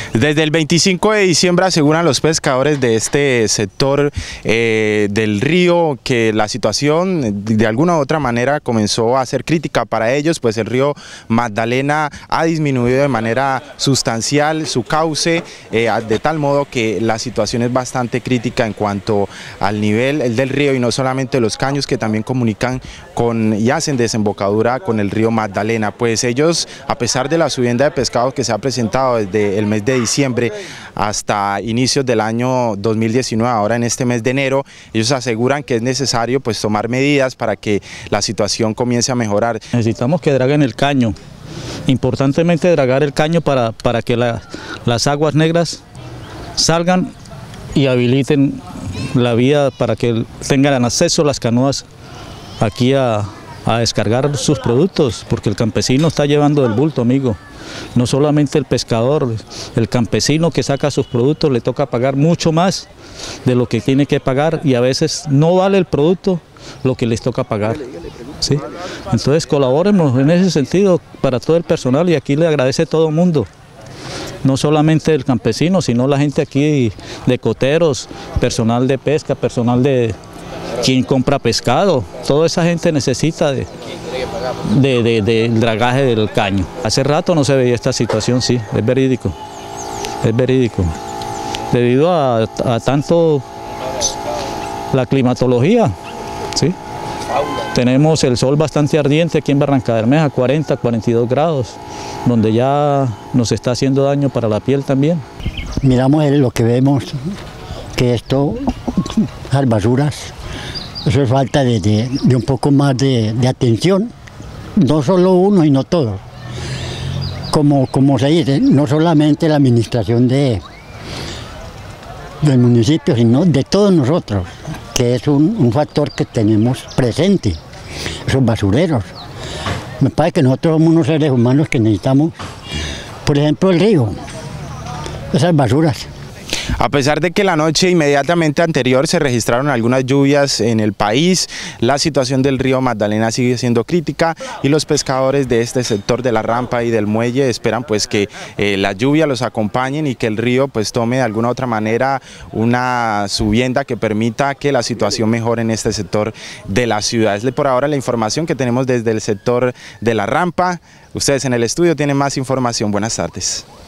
Desde el 25 de diciembre aseguran los pescadores de este sector del río que la situación de alguna u otra manera comenzó a ser crítica para ellos, pues el río Magdalena ha disminuido de manera sustancial su cauce, de tal modo que la situación es bastante crítica en cuanto al nivel del río, y no solamente los caños que también comunican con y hacen desembocadura con el río Magdalena. Pues ellos, a pesar de la subienda de pescado que se ha presentado desde el mes de diciembre hasta inicios del año 2019, ahora en este mes de enero, ellos aseguran que es necesario pues tomar medidas para que la situación comience a mejorar. Necesitamos que draguen el caño, importantemente dragar el caño para que las aguas negras salgan y habiliten la vía para que tengan acceso las canoas aquí a descargar sus productos, porque el campesino está llevando el bulto, amigo. No solamente el pescador, el campesino que saca sus productos le toca pagar mucho más de lo que tiene que pagar, y a veces no vale el producto lo que les toca pagar, ¿sí? Entonces colaboremos en ese sentido para todo el personal, y aquí le agradece todo el mundo. No solamente el campesino, sino la gente aquí de coteros, personal de pesca, personal de quien compra pescado. Toda esa gente necesita del dragaje del caño. Hace rato no se veía esta situación, sí, es verídico. Es verídico. Debido a tanto la climatología, ¿sí? Tenemos el sol bastante ardiente aquí en Barrancabermeja, 40, 42 grados, donde ya nos está haciendo daño para la piel también. Miramos lo que vemos, que esto, las basuras, eso es falta de un poco más de atención, no solo uno y no todos. Como se dice, no solamente la administración del municipio, sino de todos nosotros, que es un factor que tenemos presente, esos basureros. Me parece que nosotros somos unos seres humanos que necesitamos, por ejemplo, el río, esas basuras. A pesar de que la noche inmediatamente anterior se registraron algunas lluvias en el país, la situación del río Magdalena sigue siendo crítica, y los pescadores de este sector de la rampa y del muelle esperan pues que la lluvia los acompañen y que el río pues tome de alguna otra manera una subienda que permita que la situación mejore en este sector de la ciudad. Es por ahora la información que tenemos desde el sector de la rampa. Ustedes en el estudio tienen más información. Buenas tardes.